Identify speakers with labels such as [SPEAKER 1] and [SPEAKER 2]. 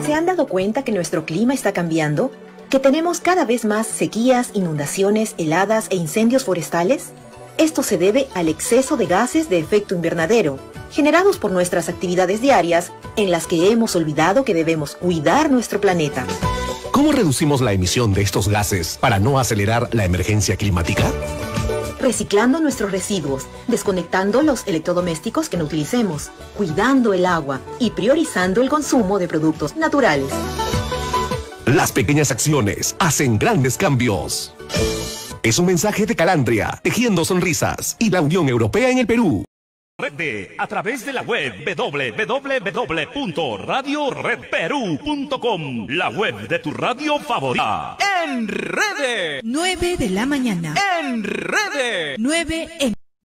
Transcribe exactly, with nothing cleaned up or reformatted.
[SPEAKER 1] ¿Se han dado cuenta que nuestro clima está cambiando? ¿Que tenemos cada vez más sequías, inundaciones, heladas e incendios forestales? Esto se debe al exceso de gases de efecto invernadero, generados por nuestras actividades diarias, en las que hemos olvidado que debemos cuidar nuestro planeta.
[SPEAKER 2] ¿Cómo reducimos la emisión de estos gases para no acelerar la emergencia climática?
[SPEAKER 1] Reciclando nuestros residuos, desconectando los electrodomésticos que no utilicemos, cuidando el agua y priorizando el consumo de productos naturales.
[SPEAKER 2] Las pequeñas acciones hacen grandes cambios. Es un mensaje de Calandria, Tejiendo Sonrisas y la Unión Europea en el Perú.
[SPEAKER 3] Red a través de la web doble u doble u doble u punto radio red perú punto com, la web de tu radio favorita.
[SPEAKER 4] En redes.
[SPEAKER 5] nueve de la mañana.
[SPEAKER 4] En redes.
[SPEAKER 5] nueve en